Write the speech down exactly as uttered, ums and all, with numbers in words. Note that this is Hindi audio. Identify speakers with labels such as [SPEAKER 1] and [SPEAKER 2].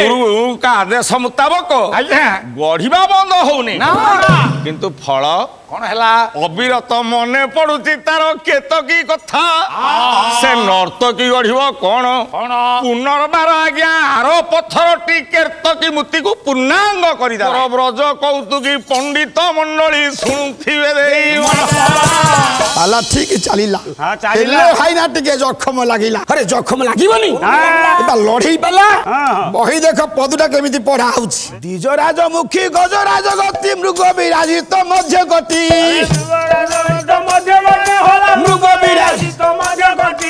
[SPEAKER 1] गुरु का आदेश मुताबक गढ़िबा बंद होनी किंतु फल
[SPEAKER 2] कौन हैला
[SPEAKER 1] अविरत मने पड़ुची तार केतकी कथा से नर्तकी गढ़िब कौन पुनर्बार आज्ञा आर पत्थर टी केतकी मूर्ति को पूर्णांग कर ब्रज कौतुकी पंडित मंडली शुणुथिबे
[SPEAKER 3] आला ठीक चलिला
[SPEAKER 2] हां चलिला
[SPEAKER 3] हाय ना टिके जखम लागिला अरे जखम लागीबनी एबा लढई पाला बही देख पदुटा केमिति पढा आउछि द्विजराज मुखी गजराज गति मृग विराजित मध्य गति
[SPEAKER 2] मध्य गति होला मृग विराजित मध्य गति